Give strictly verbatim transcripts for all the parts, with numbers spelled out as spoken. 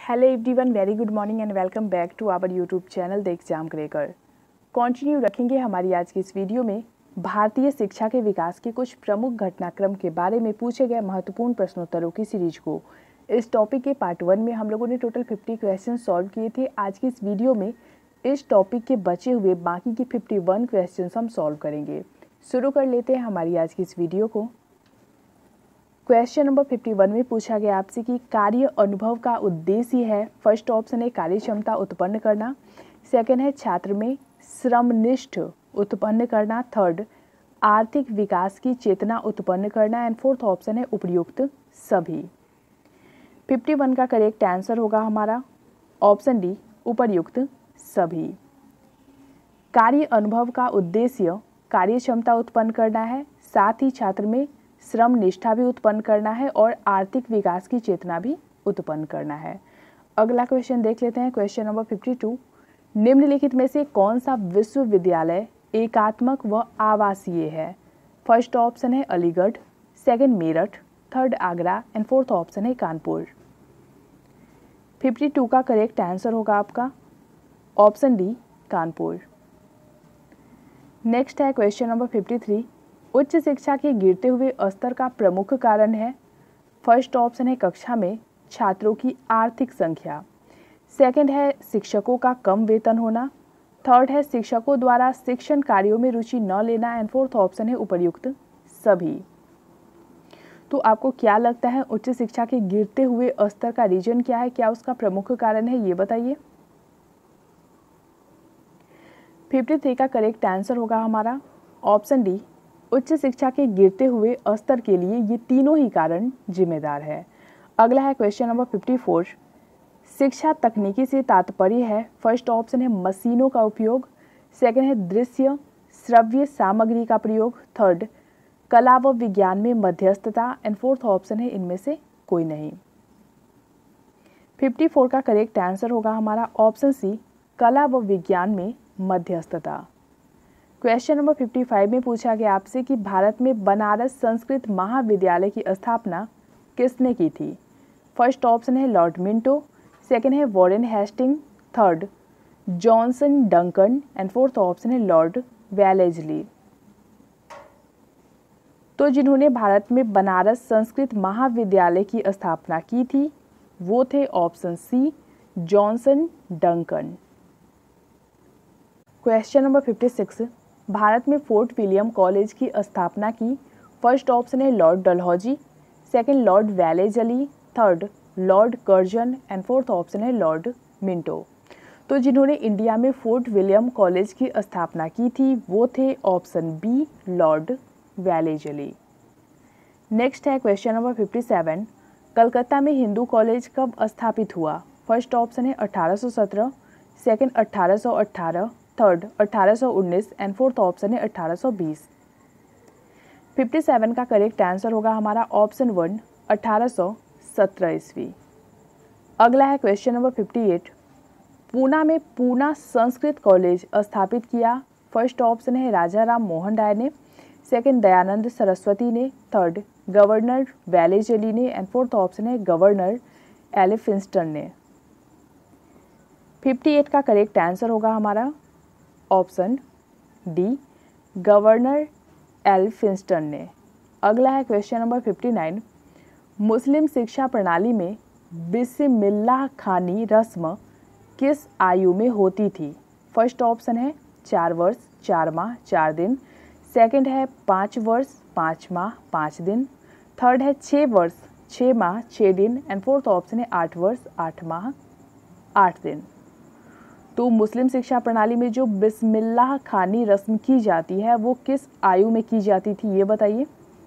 Hello everyone, very good morning and welcome back to our YouTube channel the exam cracker. Continue रखेंगे हमारी आज की इस video में भारतीय शिक्षा के विकास के कुछ प्रमुख घटनाक्रम के बारे में पूछे गए महत्वपूर्ण प्रश्नोत्तरों की सीरीज को। इस टॉपिक के पार्ट वन में हम लोगों ने टोटल फिफ्टी क्वेश्चन सॉल्व किए थे। आज की इस वीडियो में इस टॉपिक के बचे हुए बाकी की फिफ्टी वन क्वेश्चन हम सॉल्व करेंगे। शुरू कर लेते हैं हमारी आज की इस वीडियो को। क्वेश्चन नंबर फिफ्टी वन में पूछा गया आपसे कि कार्य अनुभव का उद्देश्य है। फर्स्ट ऑप्शन है कार्य क्षमता उत्पन्न करना, सेकंड है छात्र में श्रमनिष्ठ उत्पन्न करना, थर्ड आर्थिक विकास की चेतना उत्पन्न करना एंड फोर्थ ऑप्शन है उपयुक्त सभी। फिफ्टी वन का करेक्ट आंसर होगा हमारा ऑप्शन डी उपयुक्त सभी। कार्य अनुभव का उद्देश्य कार्य क्षमता उत्पन्न करना है, साथ ही छात्र में श्रम निष्ठा भी उत्पन्न करना है और आर्थिक विकास की चेतना भी उत्पन्न करना है। अगला क्वेश्चन देख लेते हैं। क्वेश्चन नंबर फिफ्टी टू, निम्नलिखित में से कौन सा विश्वविद्यालय एकात्मक व आवासीय है? फर्स्ट ऑप्शन है Aligarh, second Meerut, third Agra and fourth option है कानपुर। फिफ्टी टू का करेक्ट आंसर होगा आपका ऑप्शन डी कानपुर। नेक्स्ट है क्वेश्चन नंबर फिफ्टी थ्री, उच्च शिक्षा के गिरते हुए स्तर का प्रमुख कारण है। फर्स्ट ऑप्शन है कक्षा में छात्रों की आर्थिक संख्या, सेकंड है शिक्षकों का कम वेतन होना, थर्ड है शिक्षकों द्वारा शिक्षण कार्यों में रुचि न लेना एंड फोर्थ ऑप्शन है उपयुक्त सभी। तो आपको क्या लगता है उच्च शिक्षा के गिरते हुए स्तर का रीजन क्या है, क्या उसका प्रमुख कारण है, ये बताइए। फिफ्टी थ्री का करेक्ट आंसर होगा हमारा ऑप्शन डी उच्च शिक्षा के गिरते हुए स्तर के लिए ये तीनों ही कारण जिम्मेदार है। अगला है क्वेश्चन नंबर फिफ्टी फोर, शिक्षा तकनीकी से तात्पर्य है। फर्स्ट ऑप्शन है मशीनों का उपयोग, सेकंड है दृश्य श्रव्य सामग्री का प्रयोग, थर्ड कला व विज्ञान में मध्यस्थता एंड फोर्थ ऑप्शन है इनमें से कोई नहीं। फिफ्टी फोर का करेक्ट आंसर होगा हमारा ऑप्शन सी कला व विज्ञान में मध्यस्थता। क्वेश्चन नंबर फिफ्टी फाइव में पूछा गया आपसे कि भारत में बनारस संस्कृत महाविद्यालय की स्थापना किसने की थी? फर्स्ट ऑप्शन है लॉर्ड मिंटो, सेकंड है Warren Hasting, third Johnson Duncan and fourth option है लॉर्ड वेलेस्ली। तो जिन्होंने भारत में बनारस संस्कृत महाविद्यालय की स्थापना की थी वो थे option C Johnson Duncan. Question number fifty six, Bharat में फोर्ट विलियम कॉलेज की स्थापना की। फर्स्ट ऑप्शन है Lord Dalhousie, second Lord Wellesley, third Lord Curzon and fourth option है लॉर्ड मिंटो। तो जिन्होंने इंडिया में फोर्ट विलियम कॉलेज की स्थापना की थी वो थे option B Lord Wellesley. Next है question number fifty seven, Calcutta में हिंदू कॉलेज कब स्थापित हुआ? फर्स्ट ऑप्शन है अठारह सौ सत्रह, सेकंड अठारह सौ अठारह, थर्ड अठारह सौ उन्नीस एंड फोर्थ ऑप्शन है अठारह सौ बीस। फिफ्टी सेवन का करेक्ट आंसर होगा हमारा ऑप्शन वन अठारह सौ सत्रह ईस्वी। अगला है question number fifty eight, Poona में पूना संस्कृत कॉलेज स्थापित किया। फर्स्ट ऑप्शन है राजा राम मोहन राय ने, सेकंड दयानंद सरस्वती ने, थर्ड गवर्नर वेलेस्ली ने एंड फोर्थ ऑप्शन है गवर्नर एलिफिंस्टन ने। फिफ्टी एट का करेक्ट आंसर होगा हमारा ऑप्शन डी गवर्नर एलिफिंस्टन ने। अगला है question number fifty nine, Muslim शिक्षा प्रणाली में बिस्मिल्लाह खानी रस्म किस आयु में होती थी? फर्स्ट ऑप्शन है चार वर्ष चार माह चार दिन, सेकंड है पाँच वर्ष पाँच माह पाँच दिन, थर्ड है छः वर्ष छः माह छः दिन एंड फोर्थ ऑप्शन है आठ वर्ष आठ माह आठ दिन। तो मुस्लिम शिक्षा प्रणाली में जो बिस्मिल्लाह खानी रस्म की जाती है वो किस आयु में की जाती थी ये बताइए।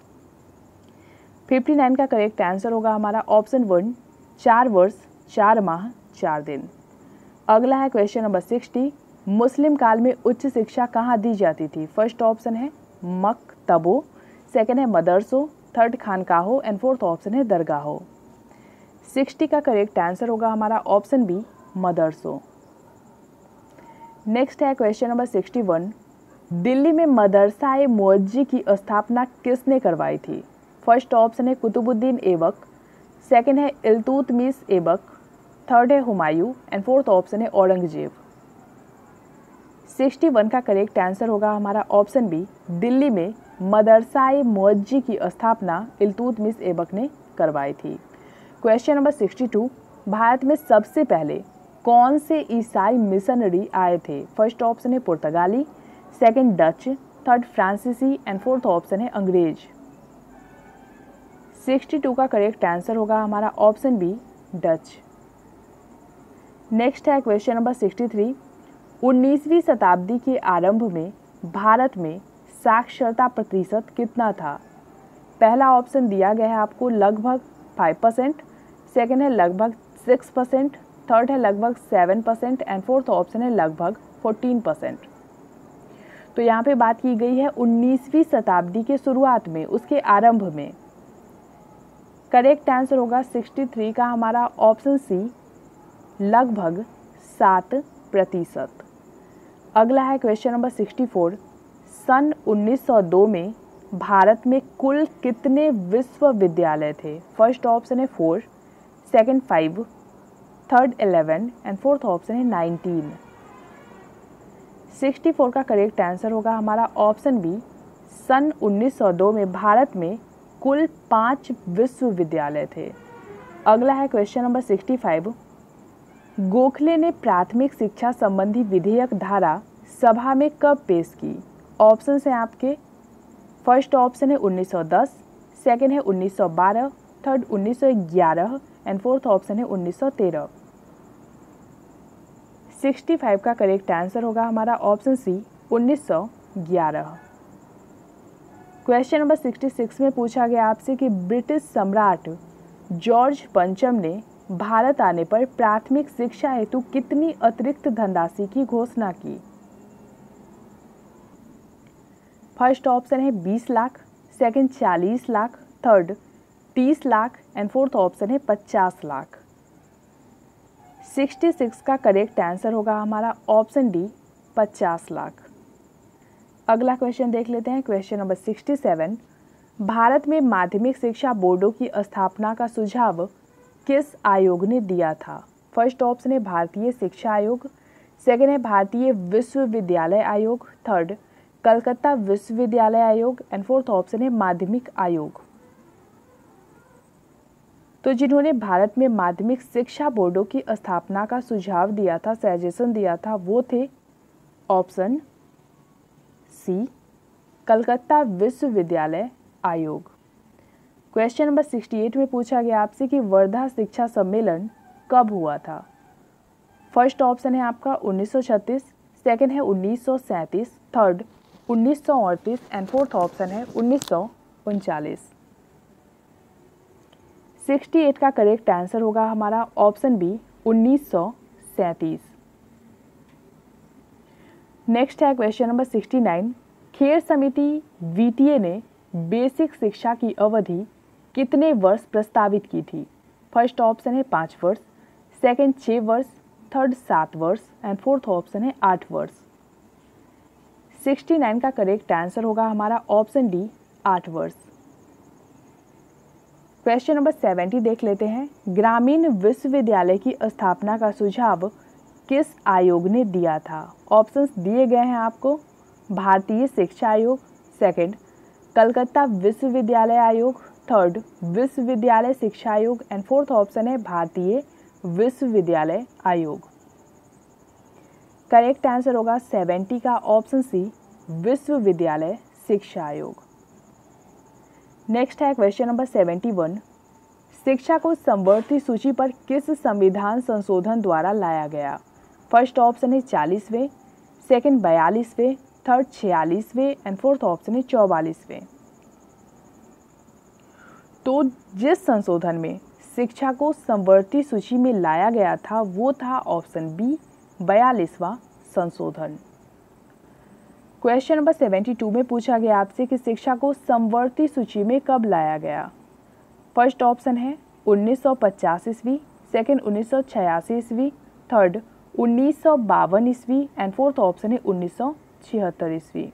फिफ्टी नाइन का करेक्ट आंसर होगा हमारा ऑप्शन वन चार वर्ष चार माह चार दिन। अगला है क्वेश्चन नंबर सिक्सटी, मुस्लिम काल में उच्च शिक्षा कहाँ दी जाती थी? फर्स्ट ऑप्शन है मकतबों, सेकंड है मदरसों, थर्ड खानकाहों एंड फोर्थ ऑप्शन है दरगाहों। सिक्सटी का करेक्ट आंसर होगा हमारा ऑप्शन बी मदरसों। नेक्स्ट है question number sixty one, Delhi में मदरसा-ए मुअज्जी की स्थापना किसने करवाई थी? फर्स्ट ऑप्शन है कुतुबुद्दीन ऐबक, सेकंड है इल्तुतमिश ऐबक, थर्ड है हुमायूं एंड फोर्थ ऑप्शन है औरंगजेब। सिक्सटी वन का करेक्ट आंसर होगा हमारा ऑप्शन बी, दिल्ली में मदरसा-ए मुअज्जी की स्थापना इल्तुतमिश ऐबक ने करवाई थी। Question number sixty two, Bharat में सबसे पहले कौन से ईसाई मिशनरी आए थे? फर्स्ट ऑप्शन है पुर्तगाली, सेकंड डच, थर्ड फ्रांसीसी एंड फोर्थ ऑप्शन है अंग्रेज। सिक्सटी टू का करेक्ट आंसर होगा हमारा ऑप्शन बी, डच। नेक्स्ट है क्वेश्चन नंबर सिक्सटी थ्री, उन्नीसवीं शताब्दी के आरंभ में भारत में साक्षरता प्रतिशत कितना था? पहला ऑप्शन दिया गया है आपको लगभग फाइव परसेंट, सेकेंड है लगभग सिक्स परसेंट, थर्ड है लगभग seven percent and fourth option है लगभग फोर्टीन परसेंट। तो यहाँ पे बात की गई है उन्नीसवीं शताब्दी के शुरुआत में, उसके आरंभ में। करेक्ट आंसर होगा सिक्सटी थ्री का हमारा ऑप्शन सी, लगभग सात प्रतिशत। अगला है क्वेश्चन नंबर सिक्सटी फोर, सन उन्नीस सौ दो में भारत में कुल कितने विश्वविद्यालय थे? फर्स्ट ऑप्शन है four, second five, third eleven and fourth option है नाइनटीन। सिक्सटी फोर का करेक्ट आंसर होगा हमारा ऑप्शन बी, सन उन्नीस सौ दो में भारत में कुल पाँच विश्वविद्यालय थे। अगला है question number sixty five, Gokhale ने प्राथमिक शिक्षा संबंधी विधेयक धारा सभा में कब पेश की? ऑप्शंस हैं आपके, फर्स्ट ऑप्शन है उन्नीस सौ दस, सेकेंड है उन्नीस सौ बारह, थर्ड उन्नीस सौ ग्यारह एंड फोर्थ ऑप्शन है उन्नीस सौ तेरह। सिक्सटी फाइव का करेक्ट आंसर होगा हमारा ऑप्शन सी, उन्नीस सौ ग्यारह। क्वेश्चन नंबर सिक्सटी सिक्स में पूछा गया आपसे कि ब्रिटिश सम्राट जॉर्ज पंचम ने भारत आने पर प्राथमिक शिक्षा हेतु कितनी अतिरिक्त धनराशि की घोषणा की? फर्स्ट ऑप्शन है बीस लाख, सेकंड चालीस लाख, थर्ड तीस लाख एंड फोर्थ ऑप्शन है पचास लाख। सिक्सटी सिक्स का करेक्ट आंसर होगा हमारा ऑप्शन डी, पचास लाख। अगला क्वेश्चन देख लेते हैं, question number sixty seven, Bharat में माध्यमिक शिक्षा बोर्डों की स्थापना का सुझाव किस आयोग ने दिया था? फर्स्ट ऑप्शन है भारतीय शिक्षा आयोग, सेकेंड है भारतीय विश्वविद्यालय आयोग, थर्ड कलकत्ता विश्वविद्यालय आयोग एंड फोर्थ ऑप्शन है माध्यमिक आयोग। तो जिन्होंने भारत में माध्यमिक शिक्षा बोर्डों की स्थापना का सुझाव दिया था, सजेशन दिया था, वो थे ऑप्शन सी, कलकत्ता विश्वविद्यालय आयोग। क्वेश्चन नंबर सिक्सटी एट में पूछा गया आपसे कि वर्धा शिक्षा सम्मेलन कब हुआ था? फर्स्ट ऑप्शन है आपका उन्नीस सौ छत्तीस, सेकेंड है उन्नीस सौ सैंतीस, थर्ड उन्नीस सौ अड़तीस एंड फोर्थ ऑप्शन है उन्नीस सौ उनचालीस। सिक्सटी एट का करेक्ट आंसर होगा हमारा ऑप्शन बी, उन्नीस सौ सैंतीस। नेक्स्ट है question number sixty nine, Kher समिति वीटीए ने बेसिक शिक्षा की अवधि कितने वर्ष प्रस्तावित की थी? फर्स्ट ऑप्शन है पाँच वर्ष, सेकंड छः वर्ष, थर्ड सात वर्ष एंड फोर्थ ऑप्शन है आठ वर्ष। सिक्सटी नाइन का करेक्ट आंसर होगा हमारा ऑप्शन डी, आठ वर्ष। क्वेश्चन नंबर सेवेंटी देख लेते हैं, ग्रामीण विश्वविद्यालय की स्थापना का सुझाव किस आयोग ने दिया था? ऑप्शंस दिए गए हैं आपको, भारतीय शिक्षा आयोग, सेकंड कलकत्ता विश्वविद्यालय आयोग, थर्ड विश्वविद्यालय शिक्षा आयोग एंड फोर्थ ऑप्शन है भारतीय विश्वविद्यालय आयोग। करेक्ट आंसर होगा सेवेंटी का ऑप्शन सी, विश्वविद्यालय शिक्षा आयोग। नेक्स्ट है क्वेश्चन नंबर सेवेंटी वन, शिक्षा को समवर्ती सूची पर किस संविधान संशोधन द्वारा लाया गया? फर्स्ट ऑप्शन है चालीसवें, सेकंड बयालीसवें, थर्ड छियालीसवें एंड फोर्थ ऑप्शन है चौवालीसवें। तो जिस संशोधन में शिक्षा को समवर्ती सूची में लाया गया था वो था ऑप्शन बी, बयालीसवां संशोधन। क्वेश्चन नंबर सेवेंटी टू में पूछा गया आपसे कि शिक्षा को समवर्ती सूची में कब लाया गया? फर्स्ट ऑप्शन है उन्नीस सौ पचास ईस्वी, सेकेंड उन्नीस सौ छियासी ईस्वी, थर्ड उन्नीस सौ बावन ईस्वी एंड फोर्थ ऑप्शन है उन्नीस सौ छिहत्तर ईस्वी।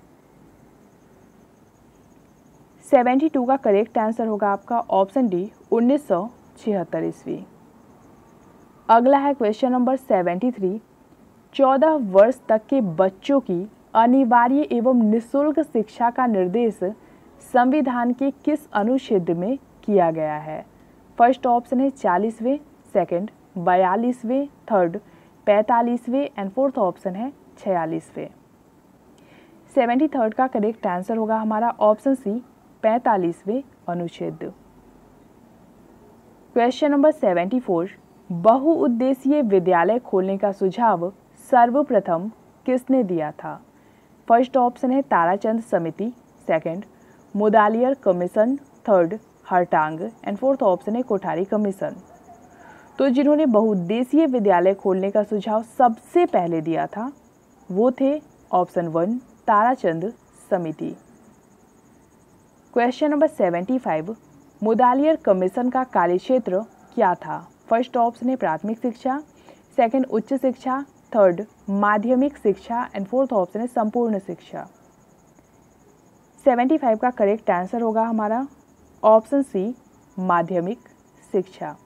सेवेंटी टू का करेक्ट आंसर होगा आपका ऑप्शन डी, उन्नीस सौ छिहत्तर ईस्वी। अगला है क्वेश्चन नंबर सेवेंटी थ्री। चौदह वर्ष तक के बच्चों की अनिवार्य एवं निःशुल्क शिक्षा का निर्देश संविधान के किस अनुच्छेद में किया गया है? फर्स्ट ऑप्शन है चालीसवें, सेकंड बयालीसवें, थर्ड पैंतालीसवें एंड फोर्थ ऑप्शन है छियालीसवें। सेवेंटी थर्ड का करेक्ट आंसर होगा हमारा ऑप्शन सी, पैंतालीसवें अनुच्छेद। Question number seventy four. बहुउद्देशीय विद्यालय खोलने का सुझाव सर्वप्रथम किसने दिया था? फर्स्ट ऑप्शन है ताराचंद समिति, second Mudaliar commission, third Hartog and fourth option है कोठारी कमीशन। तो जिन्होंने बहुउद्देशीय विद्यालय खोलने का सुझाव सबसे पहले दिया था वो थे ऑप्शन वन, ताराचंद समिति। Question number seventy five. Mudaliar commission का कार्यक्षेत्र क्या था? फर्स्ट ऑप्शन है प्राथमिक शिक्षा, सेकंड उच्च शिक्षा, थर्ड माध्यमिक शिक्षा एंड फोर्थ ऑप्शन है संपूर्ण शिक्षा। सेवेंटी फाइव का करेक्ट आंसर होगा हमारा ऑप्शन सी, माध्यमिक शिक्षा।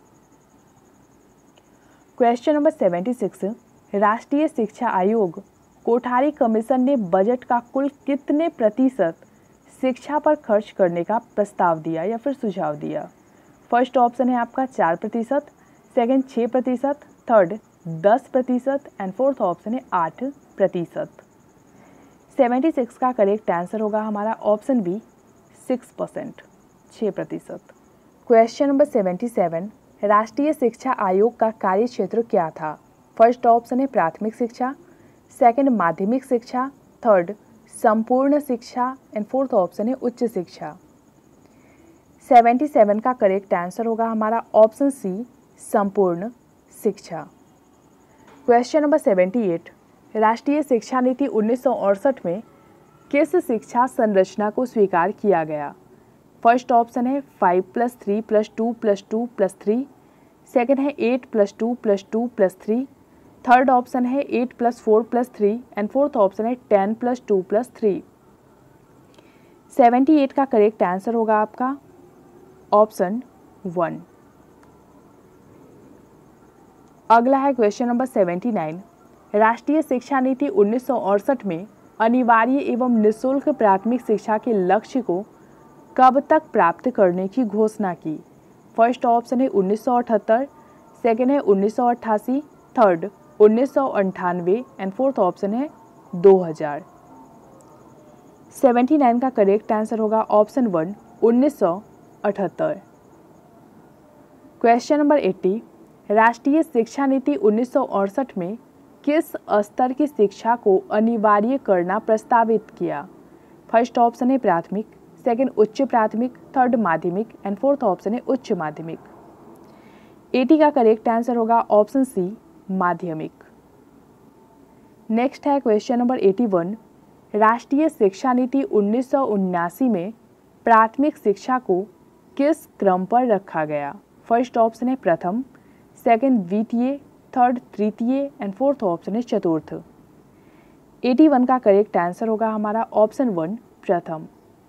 Question number seventy six. राष्ट्रीय शिक्षा आयोग कोठारी कमीशन ने बजट का कुल कितने प्रतिशत शिक्षा पर खर्च करने का प्रस्ताव दिया या फिर सुझाव दिया? फर्स्ट ऑप्शन है आपका चार प्रतिशत, सेकेंड छः प्रतिशत, थर्ड दस प्रतिशत एंड फोर्थ ऑप्शन है आठ प्रतिशत। सेवेंटी सिक्स का करेक्ट आंसर होगा हमारा ऑप्शन बी, सिक्स परसेंट, छः प्रतिशत। Question number seventy seven. राष्ट्रीय शिक्षा आयोग का कार्यक्षेत्र क्या था? फर्स्ट ऑप्शन है प्राथमिक शिक्षा, सेकंड माध्यमिक शिक्षा, थर्ड संपूर्ण शिक्षा एंड फोर्थ ऑप्शन है उच्च शिक्षा। सेवेंटी सेवन का करेक्ट आंसर होगा हमारा ऑप्शन सी, संपूर्ण शिक्षा। Question number seventy eight. राष्ट्रीय शिक्षा नीति उन्नीस सौ अड़सठ में किस शिक्षा संरचना को स्वीकार किया गया? फर्स्ट ऑप्शन है five plus three plus two plus two plus three, second है eight plus two plus two plus three, third option है eight plus four plus three and fourth option है ten plus two plus three. Seventy eight का correct answer होगा आपका option one. अगला है question number seventy nine. राष्ट्रीय शिक्षा नीति उन्नीस सौ अड़सठ में अनिवार्य एवं निःशुल्क प्राथमिक शिक्षा के लक्ष्य को कब तक प्राप्त करने की घोषणा की? फर्स्ट ऑप्शन है उन्नीस सौ अठहत्तर, सेकेंड है उन्नीस सौ अट्ठासी, थर्ड उन्नीस सौ अंठानवे एंड फोर्थ ऑप्शन है दो हज़ार। सेवेंटी नाइन का करेक्ट आंसर होगा ऑप्शन वन, उन्नीस सौ अठहत्तर। Question number eighty. राष्ट्रीय शिक्षा नीति उन्नीस सौ अड़सठ में किस स्तर की शिक्षा को अनिवार्य करना प्रस्तावित किया? फर्स्ट ऑप्शन है प्राथमिक, सेकंड उच्च प्राथमिक, थर्ड माध्यमिक एंड फोर्थ ऑप्शन है उच्च माध्यमिक। एटी का करेक्ट आंसर होगा ऑप्शन सी, माध्यमिक। नेक्स्ट है क्वेश्चन नंबर एटी वन। राष्ट्रीय शिक्षा नीति उन्नीस सौ उन्यासी में प्राथमिक शिक्षा को किस क्रम पर रखा गया? फर्स्ट ऑप्शन है प्रथम, सेकंड द्वितीय, थर्ड तृतीय एंड फोर्थ ऑप्शन है चतुर्थ। एटी वन का करेक्ट आंसर होगा हमारा ऑप्शन वन, प्रथम।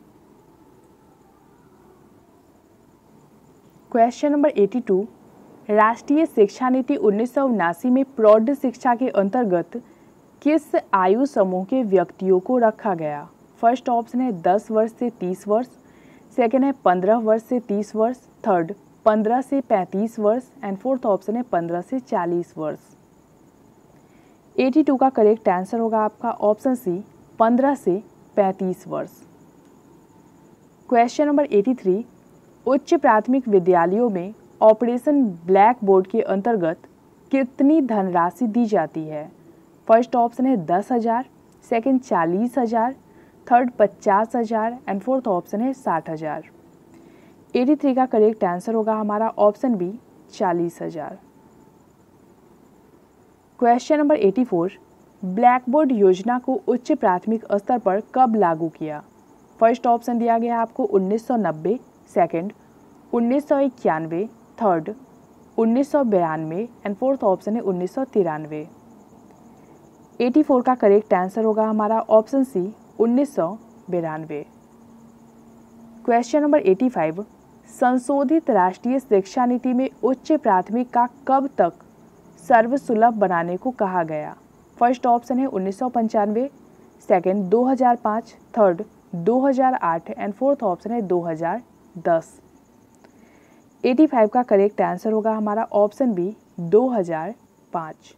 Question number eighty two. राष्ट्रीय शिक्षा नीति उन्नीस सौ उनासी में प्रौढ़ शिक्षा के अंतर्गत किस आयु समूह के व्यक्तियों को रखा गया? फर्स्ट ऑप्शन है दस वर्ष से तीस वर्ष, सेकेंड है पंद्रह वर्ष से तीस वर्ष, थर्ड पंद्रह से पैंतीस वर्ष एंड फोर्थ ऑप्शन है पंद्रह से चालीस वर्ष। एटी टू का करेक्ट आंसर होगा आपका ऑप्शन सी, पंद्रह से पैंतीस वर्ष। Question number eighty three. उच्च प्राथमिक विद्यालयों में ऑपरेशन ब्लैक बोर्ड के अंतर्गत कितनी धनराशि दी जाती है? फर्स्ट ऑप्शन है दस हज़ार, सेकेंड चालीस हज़ार, थर्ड पचास हज़ार एंड फोर्थ ऑप्शन है साठ हज़ार। एटी थ्री का करेक्ट आंसर होगा हमारा ऑप्शन बी, चालीस हज़ार। Question number eighty four. Blackboard योजना को उच्च प्राथमिक स्तर पर कब लागू किया? फर्स्ट ऑप्शन दिया गया आपको उन्नीस सौ नब्बे, सेकेंड उन्नीस सौ इक्यानवे, थर्ड उन्नीस सौ बयानवे एंड फोर्थ ऑप्शन है उन्नीस सौ तिरानवे। एटी फोर का करेक्ट आंसर होगा हमारा ऑप्शन सी, उन्नीस सौ बिरानवे। Question number eighty five. संशोधित राष्ट्रीय शिक्षा नीति में उच्च प्राथमिक का कब तक सर्वसुलभ बनाने को कहा गया? फर्स्ट ऑप्शन है उन्नीस सौ पंचानवे, सेकेंड दो हज़ार पाँच, थर्ड दो हज़ार आठ एंड फोर्थ ऑप्शन है दो हज़ार दस। पचासी का करेक्ट आंसर होगा हमारा ऑप्शन बी दो हज़ार पाँच।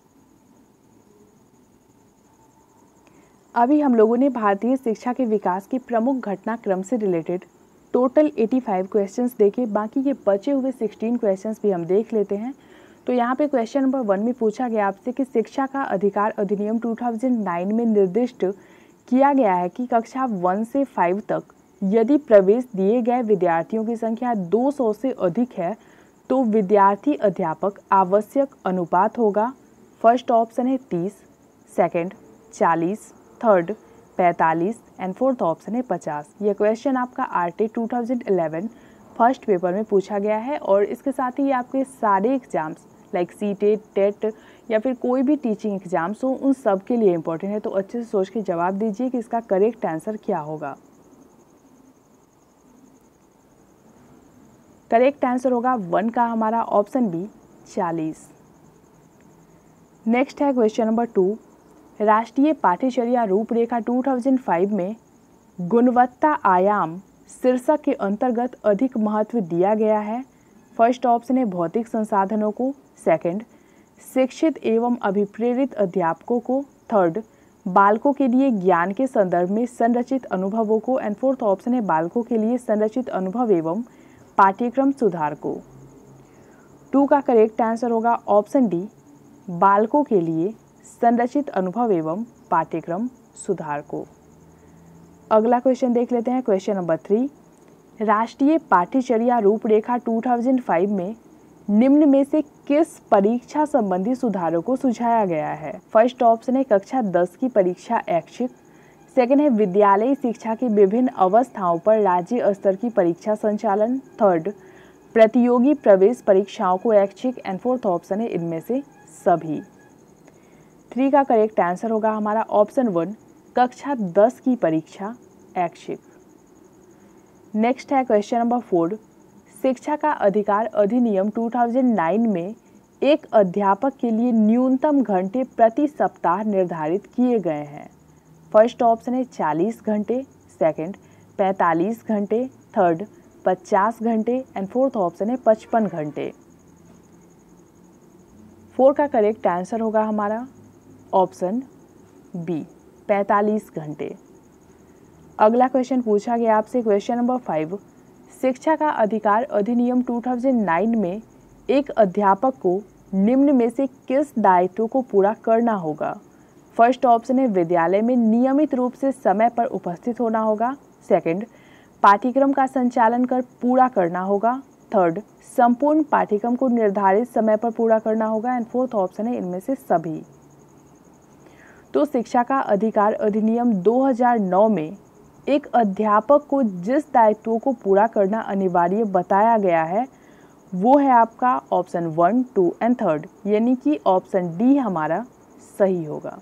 अभी हम लोगों ने भारतीय शिक्षा के विकास के प्रमुख घटनाक्रम से रिलेटेड टोटल पचासी क्वेश्चंस देखे, बाकी के बचे हुए सोलह क्वेश्चंस भी हम देख लेते हैं। तो यहाँ पे क्वेश्चन नंबर वन में पूछा गया आपसे कि शिक्षा का अधिकार अधिनियम दो हज़ार नौ में निर्दिष्ट किया गया है कि कक्षा वन से फाइव तक यदि प्रवेश दिए गए विद्यार्थियों की संख्या दो सौ से अधिक है तो विद्यार्थी अध्यापक आवश्यक अनुपात होगा। फर्स्ट ऑप्शन है तीस, सेकंड चालीस, थर्ड पैंतालीस एंड फोर्थ ऑप्शन है पचास। यह क्वेश्चन आपका आरटी दो हज़ार ग्यारह फर्स्ट पेपर में पूछा गया है और इसके साथ ही आपके सारे exams like C TET, TET या फिर कोई भी टीचिंग एग्जाम्स हो उन सब के लिए इंपॉर्टेंट है। तो अच्छे से सोच के जवाब दीजिए कि इसका करेक्ट आंसर क्या होगा। करेक्ट आंसर होगा वन का हमारा ऑप्शन बी चालीस। नेक्स्ट है क्वेश्चन नंबर टू, राष्ट्रीय पाठ्यचर्या रूपरेखा दो हज़ार पाँच में गुणवत्ता आयाम शीर्षक के अंतर्गत अधिक महत्व दिया गया है। फर्स्ट ऑप्शन है भौतिक संसाधनों को, सेकंड शिक्षित एवं अभिप्रेरित अध्यापकों को, थर्ड बालकों के लिए ज्ञान के संदर्भ में संरचित अनुभवों को एंड फोर्थ ऑप्शन है बालकों के लिए संरचित अनुभव एवं पाठ्यक्रम सुधार को। टू का करेक्ट आंसर होगा ऑप्शन डी बालकों के लिए संरचित अनुभव एवं पाठ्यक्रम सुधार को। अगला क्वेश्चन देख लेते हैं क्वेश्चन नंबर थ्री, राष्ट्रीय पाठ्यचर्या रूपरेखा दो हज़ार पाँच में निम्न में से किस परीक्षा संबंधी सुधारों को सुझाया गया है? फर्स्ट ऑप्शन है कक्षा दस की परीक्षा ऐच्छिक, सेकेंड है विद्यालयी शिक्षा की विभिन्न अवस्थाओं पर राज्य स्तर की परीक्षा संचालन, थर्ड प्रतियोगी प्रवेश परीक्षाओं को ऐच्छिक एंड फोर्थ ऑप्शन है इनमें से सभी। थ्री का करेक्ट आंसर होगा हमारा ऑप्शन वन कक्षा दस की परीक्षा ऐच्छिक। नेक्स्ट है क्वेश्चन नंबर फोर, शिक्षा का अधिकार अधिनियम दो हज़ार नौ में एक अध्यापक के लिए न्यूनतम घंटे प्रति सप्ताह निर्धारित किए गए हैं। फर्स्ट ऑप्शन है चालीस घंटे, सेकंड पैंतालीस घंटे, थर्ड पचास घंटे एंड फोर्थ ऑप्शन है पचपन घंटे। फोर का करेक्ट आंसर होगा हमारा ऑप्शन बी पैंतालीस घंटे। अगला क्वेश्चन पूछा गया आपसे क्वेश्चन नंबर फाइव, शिक्षा का अधिकार अधिनियम दो हज़ार नौ में एक अध्यापक को निम्न में से किस दायित्व को पूरा करना होगा? फर्स्ट ऑप्शन है विद्यालय में नियमित रूप से समय पर उपस्थित होना होगा, सेकंड पाठ्यक्रम का संचालन कर पूरा करना होगा, थर्ड संपूर्ण पाठ्यक्रम को निर्धारित समय पर पूरा करना होगा एंड फोर्थ ऑप्शन है इनमें से सभी। तो शिक्षा का अधिकार अधिनियम दो हज़ार नौ में एक अध्यापक को जिस दायित्वों को पूरा करना अनिवार्य बताया गया है वो है आपका option one, two and third, यानी कि ऑप्शन डी हमारा सही होगा।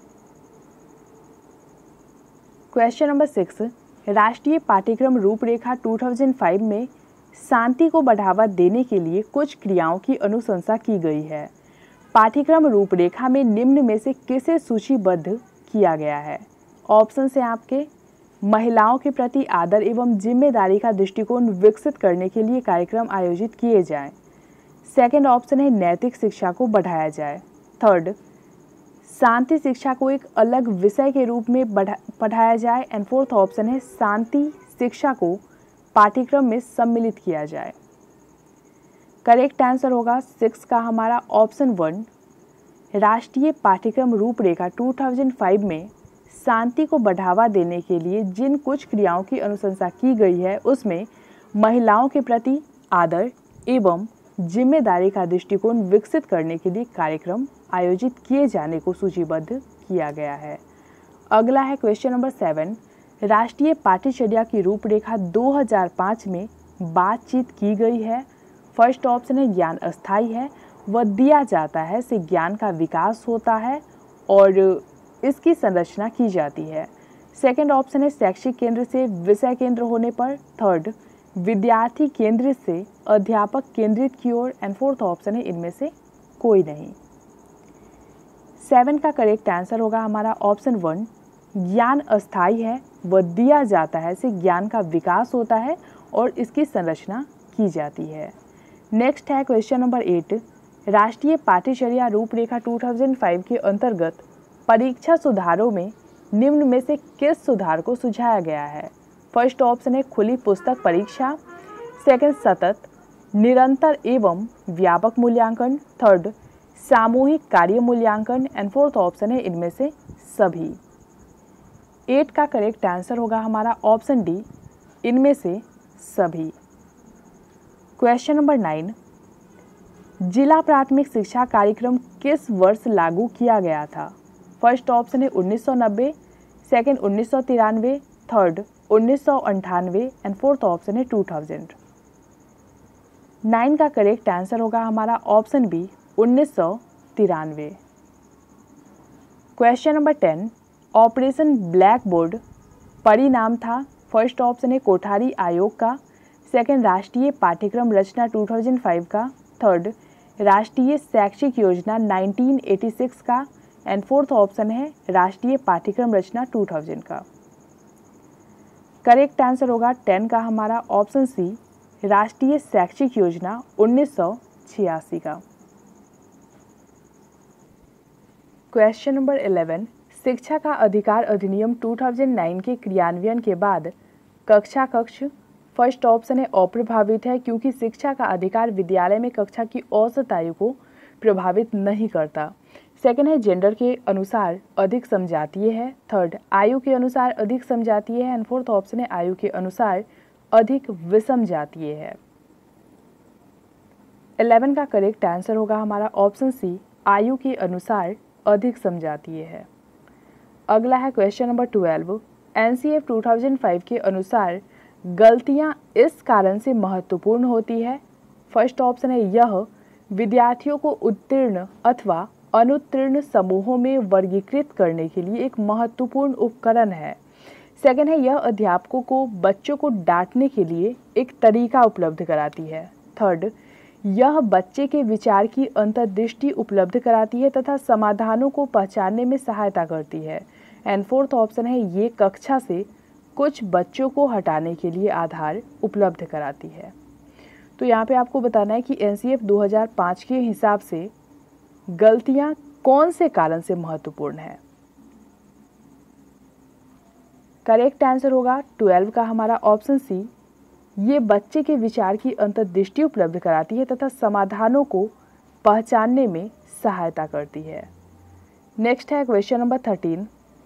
क्वेश्चन नंबर सिक्स, राष्ट्रीय पाठ्यक्रम रूपरेखा दो हज़ार पाँच में शांति को बढ़ावा देने के लिए कुछ क्रियाओं की अनुशंसा की गई है। पाठ्यक्रम रूपरेखा में निम्न में से किसे सूचीबद्ध किया गया है? ऑप्शन है आपके महिलाओं के प्रति आदर एवं जिम्मेदारी का दृष्टिकोण विकसित करने के लिए कार्यक्रम आयोजित किए जाएं। सेकंड ऑप्शन है नैतिक शिक्षा को बढ़ाया जाए, थर्ड शांति शिक्षा को एक अलग विषय के रूप में पढ़ाया जाए एंड फोर्थ ऑप्शन है शांति शिक्षा को पाठ्यक्रम में सम्मिलित किया जाए। करेक्ट आंसर होगा सिक्स का हमारा ऑप्शन वन, राष्ट्रीय पाठ्यक्रम रूपरेखा दो हज़ार पाँच में शांति को बढ़ावा देने के लिए जिन कुछ क्रियाओं की अनुशंसा की गई है उसमें महिलाओं के प्रति आदर एवं जिम्मेदारी का दृष्टिकोण विकसित करने के लिए कार्यक्रम आयोजित किए जाने को सूचीबद्ध किया गया है। अगला है क्वेश्चन नंबर सेवन, राष्ट्रीय पाठ्यचर्या की रूपरेखा दो हज़ार पाँच में बातचीत की गई है। फर्स्ट ऑप्शन है ज्ञान अस्थायी है, वह दिया जाता है से ज्ञान का विकास होता है और इसकी संरचना की जाती है। सेकंड ऑप्शन है शैक्षिक केंद्र से विषय केंद्र होने पर, थर्ड विद्यार्थी केंद्रित से अध्यापक केंद्रित की ओर, एंड फोर्थ ऑप्शन है इनमें से कोई नहीं। सेवन का करेक्ट आंसर होगा हमारा ऑप्शन वन, ज्ञान अस्थायी है व दिया जाता है से ज्ञान का विकास होता है और इसकी संरचना की जाती है। नेक्स्ट है क्वेश्चन नंबर एट, राष्ट्रीय पाठ्यचर्या रूपरेखा दो हज़ार पाँच के अंतर्गत परीक्षा सुधारों में निम्न में से किस सुधार को सुझाया गया है? फर्स्ट ऑप्शन है खुली पुस्तक परीक्षा, सेकंड सतत निरंतर एवं व्यापक मूल्यांकन, थर्ड सामूहिक कार्य मूल्यांकन, एंड फोर्थ ऑप्शन है इनमें से सभी। एट का करेक्ट आंसर होगा हमारा ऑप्शन डी, इनमें से सभी। क्वेश्चन नंबर नाइन, जिला प्राथमिक शिक्षा कार्यक्रम किस वर्ष लागू किया गया था? फर्स्ट ऑप्शन है उन्नीस सौ नब्बे, सेकेंड उन्नीस सौ तिरानवे, थर्ड उन्नीस सौ अंठानवे, एंड फोर्थ ऑप्शन है टू थाउजेंड। नाइन का करेक्ट आंसर होगा हमारा ऑप्शन बी, उन्नीस सौ तिरानवे। Question number ten, operation blackboard परिणाम था? फर्स्ट ऑप्शन है कोठारी आयोग का, सेकेंड राष्ट्रीय पाठ्यक्रम रचना दो हज़ार पाँच का, थर्ड राष्ट्रीय शैक्षिक योजना उन्नीस सौ छियासी का, एंड फोर्थ ऑप्शन है राष्ट्रीय पाठ्यक्रम रचना दो हज़ार का। करेक्ट आंसर होगा टेन का हमारा ऑप्शन सी, राष्ट्रीय शैक्षिक योजना उन्नीस सौ छियासी का। क्वेश्चन नंबर इलेवन, शिक्षा का अधिकार अधिनियम दो हज़ार नौ के क्रियान्वयन के बाद कक्षा कक्ष, फर्स्ट ऑप्शन है अप्रभावित है क्योंकि शिक्षा का अधिकार विद्यालय में कक्षा की औसत आयु को प्रभावित नहीं करता। सेकंड है जेंडर के अनुसार अधिक समजातीय है, थर्ड आयु के अनुसार अधिक समजातीय है, एंड फोर्थ ऑप्शन है आयु के अनुसार अधिक विषम जातीय है। इलेवन का करेक्ट आंसर होगा हमारा ऑप्शन सी, आयु के अनुसार अधिक समजातीय है। अगला है क्वेश्चन नंबर ट्वेल्व, एनसीएफ दो हज़ार पाँच के अनुसार गलतियां इस कारण से महत्वपूर्ण होती है? फर्स्ट ऑप्शन है यह विद्यार्थियों को उत्तीर्ण अथवा अनुत्तीर्ण समूहों में वर्गीकृत करने के लिए एक महत्वपूर्ण उपकरण है। सेकंड है यह अध्यापकों को बच्चों को डांटने के लिए एक तरीका उपलब्ध कराती है। थर्ड, यह बच्चे के विचार की अंतर्दृष्टि उपलब्ध कराती है तथा समाधानों को पहचानने में सहायता करती है। एंड फोर्थ ऑप्शन है ये कक्षा से कुछ बच्चों को हटाने के लिए आधार उपलब्ध कराती है। तो यहाँ पे आपको बताना है कि एनसीएफ दो हज़ार पाँच के हिसाब से गलतियां कौन से कारण से महत्वपूर्ण है? करेक्ट आंसर होगा ट्वेल्व का हमारा ऑप्शन सी, ये बच्चे के विचार की अंतर्दृष्टि उपलब्ध कराती है तथा समाधानों को पहचानने में सहायता करती है। नेक्स्ट है क्वेश्चन नंबर थर्टीन,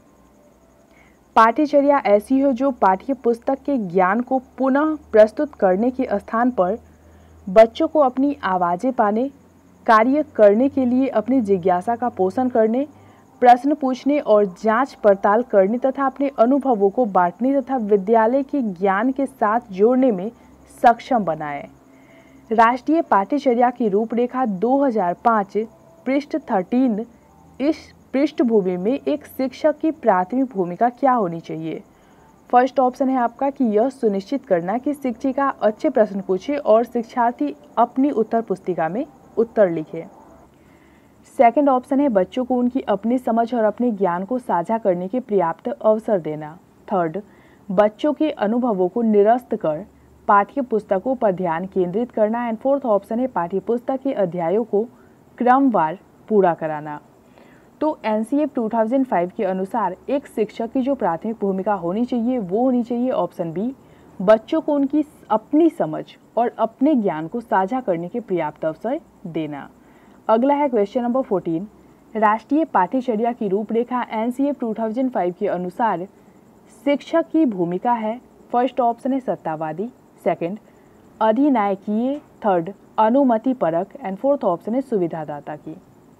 पाठ्यचर्या ऐसी हो जो पाठ्य पुस्तक के ज्ञान को पुनः प्रस्तुत करने के स्थान पर बच्चों को अपनी आवाज़ें पाने, कार्य करने के लिए अपनी जिज्ञासा का पोषण करने, प्रश्न पूछने और जांच पड़ताल करने तथा अपने अनुभवों को बांटने तथा विद्यालय के ज्ञान के साथ जोड़ने में सक्षम बनाए। राष्ट्रीय पाठ्यचर्या की रूपरेखा दो हज़ार पाँच पृष्ठ थर्टीन, इस पृष्ठभूमि में एक शिक्षक की प्राथमिक भूमिका क्या होनी चाहिए? फर्स्ट ऑप्शन है आपका कि यह सुनिश्चित करना कि शिक्षिका अच्छे प्रश्न पूछे और शिक्षार्थी अपनी उत्तर पुस्तिका में उत्तर लिखे। सेकंड ऑप्शन है बच्चों को उनकी अपनी समझ और अपने ज्ञान को साझा करने के पर्याप्त अवसर देना। थर्ड, बच्चों के अनुभवों को निरस्त कर पाठ्य पुस्तकों पर ध्यान केंद्रित करना। एंड फोर्थ ऑप्शन है पाठ्य पुस्तक के अध्यायों को क्रमवार पूरा कराना। तो एनसीएफ दो हज़ार पाँच के अनुसार एक शिक्षक की जो प्राथमिक भूमिका होनी चाहिए वो होनी चाहिए ऑप्शन बी, बच्चों को उनकी अपनी समझ और अपने ज्ञान को साझा करने के पर्याप्त अवसर देना। अगला है क्वेश्चन नंबर फोर्टीन, राष्ट्रीय पाठ्यचर्या की रूपरेखा एनसीएफ दो हज़ार पाँच के अनुसार शिक्षक की भूमिका है। फर्स्ट ऑप्शन है सत्तावादी, सेकंड अधिनायकीय, थर्ड अनुमति परक, एंड फोर्थ ऑप्शन है सुविधादाता की।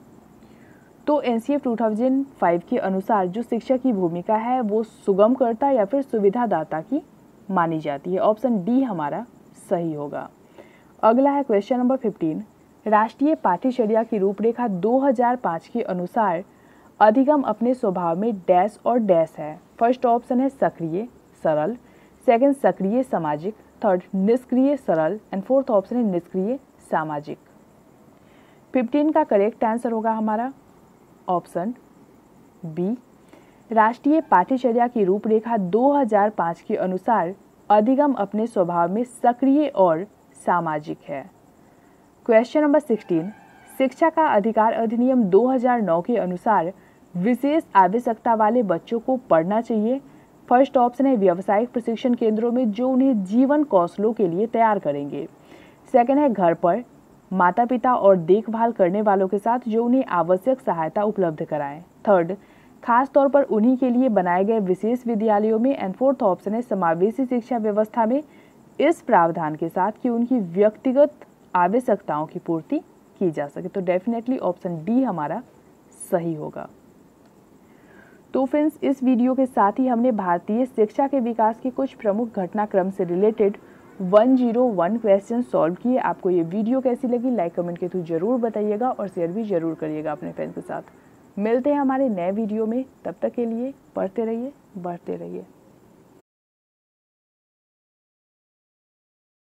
तो एनसीएफ दो हज़ार पाँच के अनुसार जो शिक्षक की भूमिका है वो सुगमकर्ता या फिर सुविधादाता की मानी जाती है। ऑप्शन डी हमारा सही होगा। अगला है क्वेश्चन नंबर फिफ्टीन, राष्ट्रीय पाठ्यचर्या की रूपरेखा दो हज़ार पाँच के अनुसार अधिगम अपने स्वभाव में डैश और डैश है। फर्स्ट ऑप्शन है सक्रिय सरल, सेकंड सक्रिय सामाजिक, थर्ड निष्क्रिय सरल एंड फोर्थ ऑप्शन है निष्क्रिय सामाजिक। फिफ्टीन का करेक्ट आंसर होगा हमारा ऑप्शन बी। राष्ट्रीय पाठ्यचर्या की रूपरेखा दो हज़ार पाँच के अनुसार अधिगम अपने स्वभाव में सक्रिय और सामाजिक है। क्वेश्चन नंबर सिक्सटीन, शिक्षा का अधिकार अधिनियम दो हज़ार नौ के अनुसार विशेष आवश्यकता वाले बच्चों को पढ़ना चाहिए। फर्स्ट ऑप्शन है व्यावसायिक प्रशिक्षण केंद्रों में जो उन्हें जीवन कौशलों के लिए तैयार करेंगे। सेकंड है घर पर माता पिता और देखभाल करने वालों के साथ जो उन्हें आवश्यक सहायता उपलब्ध कराएं। थर्ड, खास तौर पर उन्हीं के लिए बनाए गए विशेष विद्यालयों में। एंड फोर्थ ऑप्शन है समावेशी शिक्षा व्यवस्था में इस प्रावधान के साथ कि उनकी व्यक्तिगत आवश्यकताओं की पूर्ति की जा सके। तो डेफिनेटली ऑप्शन डी हमारा सही होगा। तो फ्रेंड्स, इस वीडियो के साथ ही हमने भारतीय शिक्षा के विकास के कुछ प्रमुख घटनाक्रम से रिलेटेड एक सौ एक क्वेश्चन सॉल्व किए। आपको ये वीडियो कैसी लगी लाइक कमेंट के थ्रू जरूर बताइएगा और शेयर भी जरूर करिएगा अपने फ्रेंड्स के साथ। मिलते हैं हमारे नए वीडियो में, तब तक के लिए पढ़ते रहिए, बढ़ते रहिए।